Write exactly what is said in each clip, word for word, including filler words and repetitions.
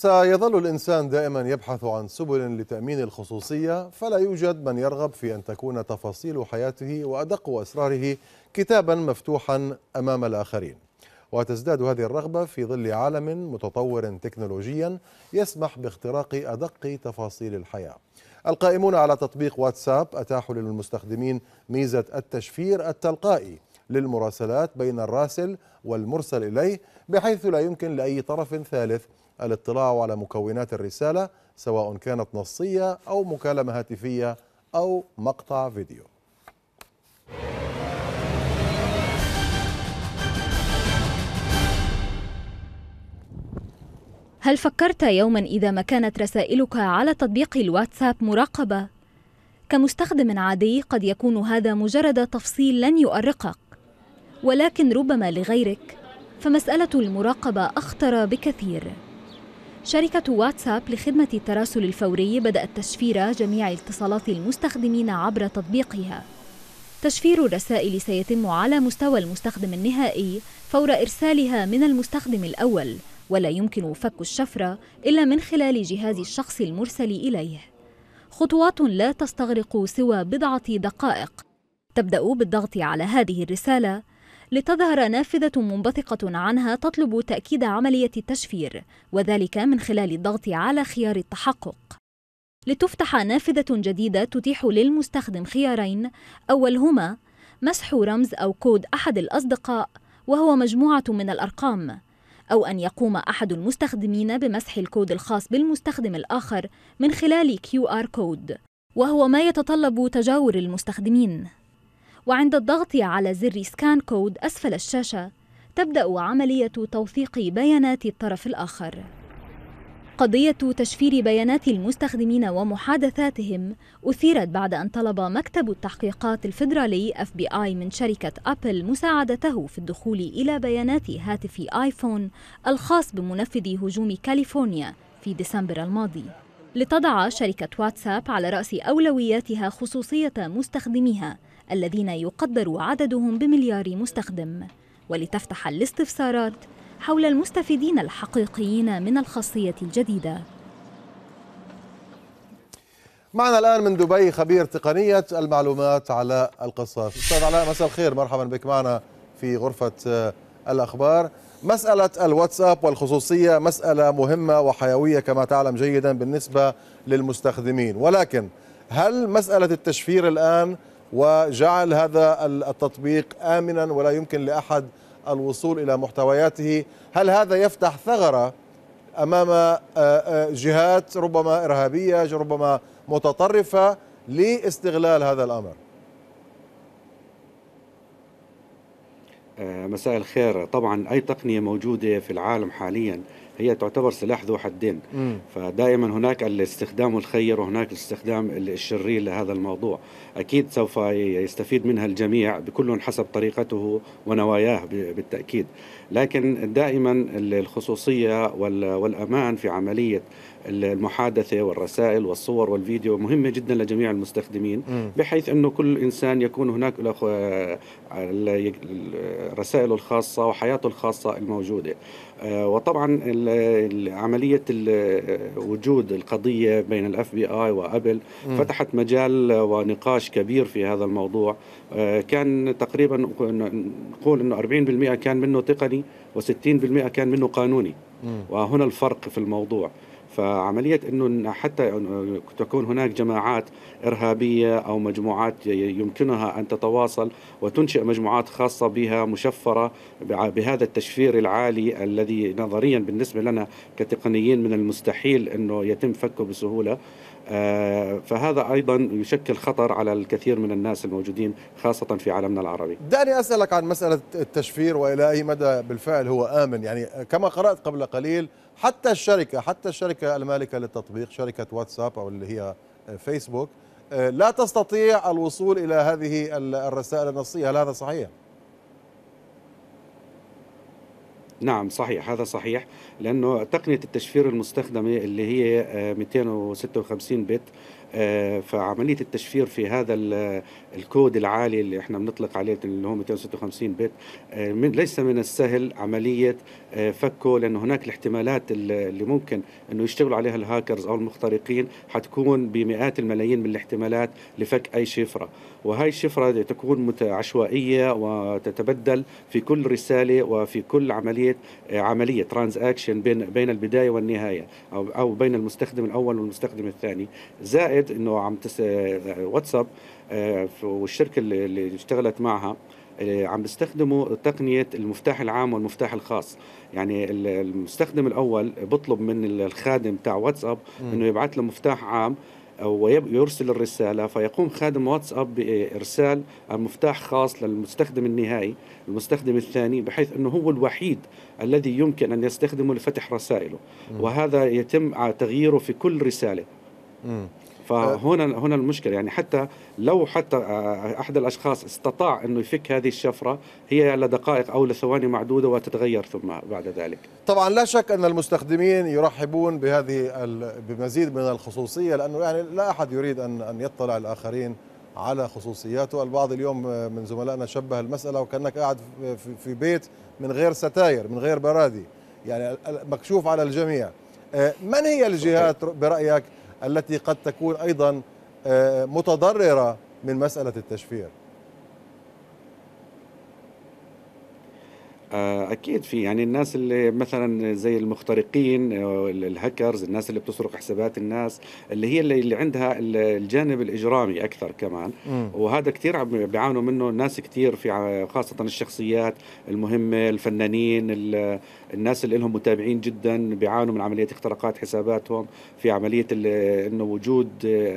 سيظل الإنسان دائما يبحث عن سبل لتأمين الخصوصية، فلا يوجد من يرغب في أن تكون تفاصيل حياته وأدق أسراره كتابا مفتوحا أمام الآخرين. وتزداد هذه الرغبة في ظل عالم متطور تكنولوجيا يسمح باختراق أدق تفاصيل الحياة. القائمون على تطبيق واتساب أتاحوا للمستخدمين ميزة التشفير التلقائي للمراسلات بين الراسل والمرسل إليه، بحيث لا يمكن لأي طرف ثالث الاطلاع على مكونات الرسالة، سواء كانت نصية أو مكالمة هاتفية أو مقطع فيديو. هل فكرت يوما إذا ما كانت رسائلك على تطبيق الواتساب مراقبة؟ كمستخدم عادي قد يكون هذا مجرد تفصيل لن يؤرقك، ولكن ربما لغيرك فمسألة المراقبة أخطر بكثير. شركة واتساب لخدمة التراسل الفوري بدأت تشفير جميع اتصالات المستخدمين عبر تطبيقها. تشفير الرسائل سيتم على مستوى المستخدم النهائي فور إرسالها من المستخدم الأول، ولا يمكن فك الشفرة إلا من خلال جهاز الشخص المرسل إليه. خطوات لا تستغرق سوى بضعة دقائق. تبدأ بالضغط على هذه الرسالة لتظهر نافذة منبثقة عنها تطلب تأكيد عملية التشفير، وذلك من خلال الضغط على خيار التحقق. لتفتح نافذة جديدة تتيح للمستخدم خيارين، أولهما مسح رمز أو كود أحد الأصدقاء وهو مجموعة من الأرقام، أو أن يقوم أحد المستخدمين بمسح الكود الخاص بالمستخدم الآخر من خلال كيو آر كود، وهو ما يتطلب تجاور المستخدمين. وعند الضغط على زر سكان كود أسفل الشاشة تبدأ عملية توثيق بيانات الطرف الآخر. قضية تشفير بيانات المستخدمين ومحادثاتهم أثيرت بعد أن طلب مكتب التحقيقات الفيدرالي إف بي آي من شركة أبل مساعدته في الدخول إلى بيانات هاتف آيفون الخاص بمنفذ هجوم كاليفورنيا في ديسمبر الماضي، لتضع شركة واتساب على رأس أولوياتها خصوصية مستخدميها الذين يقدر عددهم بمليار مستخدم، ولتفتح الاستفسارات حول المستفيدين الحقيقيين من الخاصية الجديدة. معنا الآن من دبي خبير تقنية المعلومات علاء القصاص. أستاذ علاء، مساء الخير، مرحبا بك معنا في غرفة الأخبار. مسألة الواتساب والخصوصية مسألة مهمة وحيوية كما تعلم جيدا بالنسبة للمستخدمين، ولكن هل مسألة التشفير الآن وجعل هذا التطبيق آمنا ولا يمكن لأحد الوصول إلى محتوياته، هل هذا يفتح ثغرة أمام جهات ربما إرهابية ربما متطرفة لاستغلال هذا الأمر؟ مساء الخير. طبعا أي تقنية موجودة في العالم حاليا هي تعتبر سلاح ذو حدين، م. فدائما هناك الاستخدام الخير وهناك الاستخدام الشرير لهذا الموضوع. أكيد سوف يستفيد منها الجميع بكل حسب طريقته ونواياه بالتأكيد، لكن دائما الخصوصية والأمان في عملية المحادثة والرسائل والصور والفيديو مهمة جدا لجميع المستخدمين، م. بحيث أنه كل إنسان يكون هناك رسائله الخاصة وحياته الخاصة الموجودة. وطبعا عملية وجود القضية بين الاف بي اي وابل م. فتحت مجال ونقاش كبير في هذا الموضوع. كان تقريبا نقول انه أربعين بالمئة كان منه تقني وستين بالمئة كان منه قانوني، م. وهنا الفرق في الموضوع. فعملية أنه حتى تكون هناك جماعات إرهابية أو مجموعات يمكنها أن تتواصل وتنشئ مجموعات خاصة بها مشفرة بهذا التشفير العالي الذي نظريا بالنسبة لنا كتقنيين من المستحيل أنه يتم فكه بسهولة، فهذا أيضا يشكل خطر على الكثير من الناس الموجودين خاصة في عالمنا العربي. دعني أسألك عن مسألة التشفير وإلى أي مدى بالفعل هو آمن. يعني كما قرأت قبل قليل حتى الشركة حتى الشركة المالكة للتطبيق شركة واتساب أو اللي هي فيسبوك لا تستطيع الوصول إلى هذه الرسائل النصية، هل هذا صحيح؟ نعم صحيح، هذا صحيح، لأنه تقنية التشفير المستخدمة اللي هي مئتين وستة وخمسين بت فعملية التشفير في هذا الكود العالي اللي احنا بنطلق عليه اللي هو مئتين وستة وخمسين بت ليس من السهل عملية فكه، لأنه هناك الاحتمالات اللي ممكن أنه يشتغلوا عليها الهاكرز أو المخترقين حتكون بمئات الملايين من الاحتمالات لفك أي شفرة، وهي الشفرة تكون عشوائية وتتبدل في كل رسالة وفي كل عملية عملية ترانزاكشن بين بين البداية والنهاية أو أو بين المستخدم الأول والمستخدم الثاني. زائد إنه عم تس واتساب والشركة اللي اشتغلت معها عم بيستخدموا تقنية المفتاح العام والمفتاح الخاص. يعني المستخدم الأول بطلب من الخادم تاع واتساب إنه يبعث له مفتاح عام ويرسل الرسالة، فيقوم خادم واتساب بإرسال المفتاح خاص للمستخدم النهائي المستخدم الثاني، بحيث أنه هو الوحيد الذي يمكن أن يستخدمه لفتح رسائله، وهذا يتم تغييره في كل رسالة. م. فهنا هنا المشكلة، يعني حتى لو حتى أحد الأشخاص استطاع أنه يفك هذه الشفرة هي لدقائق أو لثواني معدودة وتتغير ثم بعد ذلك. طبعا لا شك أن المستخدمين يرحبون بهذه بمزيد من الخصوصية، لأنه يعني لا أحد يريد أن أن يطلع الآخرين على خصوصياته. البعض اليوم من زملائنا شبه المسألة وكأنك قاعد في بيت من غير ستاير من غير برادي، يعني مكشوف على الجميع. من هي الجهات برأيك التي قد تكون أيضا متضررة من مسألة التشفير؟ أكيد في يعني الناس اللي مثلا زي المخترقين الهاكرز، الناس اللي بتسرق حسابات الناس، اللي هي اللي, اللي عندها الجانب الإجرامي أكثر كمان. م. وهذا كتير بيعانوا منه الناس كتير، في خاصة الشخصيات المهمة، الفنانين، الناس اللي لهم متابعين جدا بيعانوا من عملية اختراقات حساباتهم، في عملية إنه وجود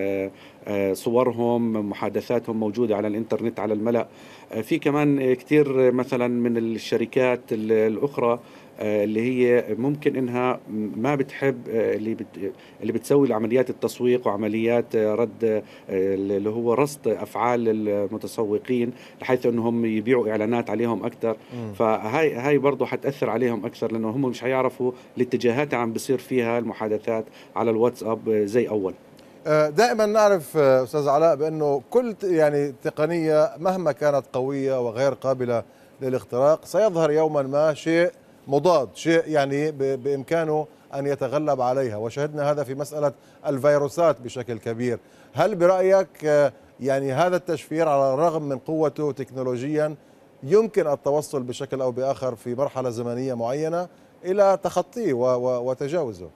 صورهم محادثاتهم موجودة على الإنترنت على الملأ. في كمان كتير مثلا من الشركات الأخرى اللي هي ممكن إنها ما بتحب اللي بت اللي بتسوي عمليات التسويق وعمليات رد اللي هو رصد أفعال المتسوقين بحيث إنهم يبيعوا إعلانات عليهم أكثر. فهاي هاي برضه حتأثر عليهم أكثر، لأنه هم مش هيعرفوا الاتجاهات عم بصير فيها المحادثات على الواتساب زي أول. دائما نعرف أستاذ علاء بأنه كل يعني تقنية مهما كانت قوية وغير قابلة للاختراق سيظهر يوما ما شيء مضاد، شيء يعني بإمكانه أن يتغلب عليها، وشهدنا هذا في مسألة الفيروسات بشكل كبير. هل برأيك يعني هذا التشفير على الرغم من قوته تكنولوجيا يمكن التوصل بشكل أو بآخر في مرحلة زمنية معينة إلى تخطيه وتجاوزه؟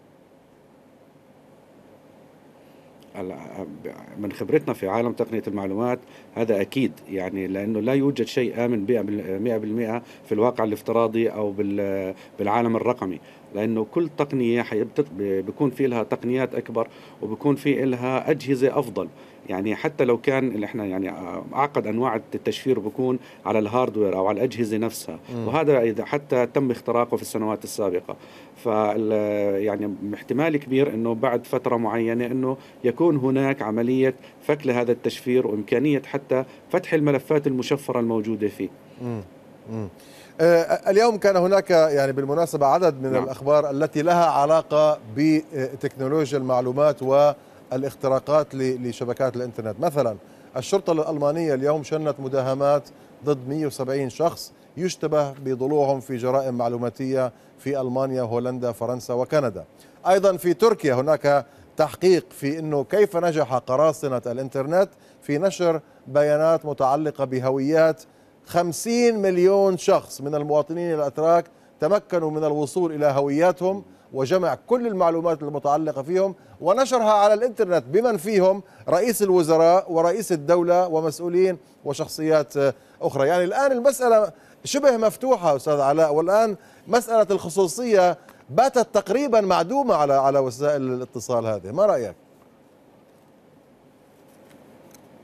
من خبرتنا في عالم تقنية المعلومات هذا أكيد، يعني لأنه لا يوجد شيء آمن مئة بالمئة في الواقع الافتراضي أو بالعالم الرقمي، لأنه كل تقنية بيكون في لها تقنيات أكبر وبيكون في لها أجهزة أفضل. يعني حتى لو كان اللي احنا يعني أعقد أنواع التشفير بيكون على الهاردوير أو على الأجهزة نفسها، م. وهذا إذا حتى تم اختراقه في السنوات السابقة. ف يعني احتمال كبير إنه بعد فترة معينة إنه يكون هناك عملية فك لهذا التشفير وإمكانية حتى فتح الملفات المشفرة الموجودة فيه. م. م. اليوم كان هناك يعني بالمناسبة عدد من نعم. الأخبار التي لها علاقة بتكنولوجيا المعلومات والاختراقات لشبكات الإنترنت. مثلا الشرطة الألمانية اليوم شنت مداهمات ضد مئة وسبعين شخص يشتبه بضلوعهم في جرائم معلوماتية في ألمانيا وهولندا فرنسا وكندا. أيضا في تركيا هناك تحقيق في أنه كيف نجح قراصنة الإنترنت في نشر بيانات متعلقة بهويات خمسين مليون شخص من المواطنين الأتراك، تمكنوا من الوصول إلى هوياتهم وجمع كل المعلومات المتعلقة فيهم ونشرها على الإنترنت بمن فيهم رئيس الوزراء ورئيس الدولة ومسؤولين وشخصيات أخرى. يعني الآن المسألة شبه مفتوحة أستاذ علاء، والآن مسألة الخصوصية باتت تقريبا معدومة على على وسائل الاتصال هذه. ما رأيك؟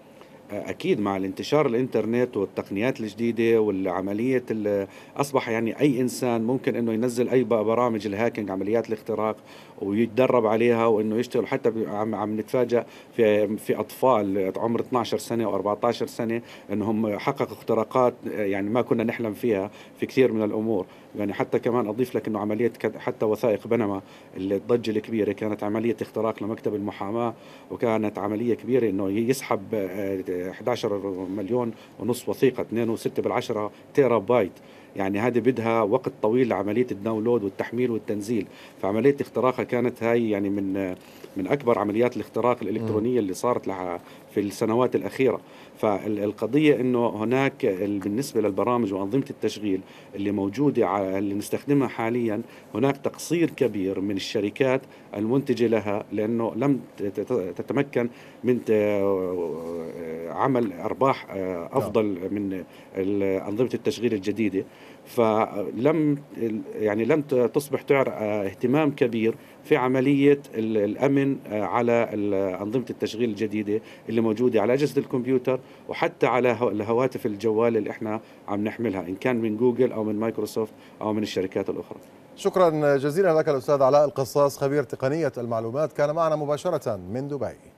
أكيد مع الانتشار الإنترنت والتقنيات الجديدة والعملية ال- أصبح يعني أي إنسان ممكن إنه ينزل أي ب- برامج الهاكينج، عمليات الاختراق، ويتدرب عليها وإنه يشتغل. حتى ب- عم عم نتفاجأ في في أطفال عمر اثني عشر سنة أو أربعة عشر سنة إنهم حققوا اختراقات يعني ما كنا نحلم فيها في كثير من الأمور. يعني حتى كمان أضيف لك إنه عملية كد- حتى وثائق بنما، الضجة الكبيرة كانت عملية اختراق لمكتب المحاماة، وكانت عملية كبيرة إنه يسحب آه، إحدى عشر مليون ونص وثيقة اثنين فاصلة ستة بالعشرة تيرا بايت. يعني هذه بدها وقت طويل لعملية الداونلود والتحميل والتنزيل. فعملية اختراقها كانت هاي يعني من من أكبر عمليات الاختراق الإلكترونية اللي صارت لها في السنوات الأخيرة. فالقضية إنه هناك ال- بالنسبة للبرامج وأنظمة التشغيل اللي موجودة ع- اللي نستخدمها حاليا، هناك تقصير كبير من الشركات المنتجة لها، لأنه لم ت- ت- تتمكن من ت- عمل أرباح أفضل من ال- أنظمة التشغيل الجديدة. فلم يعني لم ت- تصبح تعر اهتمام كبير في عملية ال- الأمن على ال- أنظمة التشغيل الجديدة اللي موجودة على أجهزة الكمبيوتر، وحتى على هو- الهواتف الجوال اللي احنا عم نحملها، إن كان من جوجل أو من مايكروسوفت أو من الشركات الأخرى. شكرا جزيلا لك الأستاذ علاء القصاص، خبير تقنية المعلومات، كان معنا مباشرة من دبي.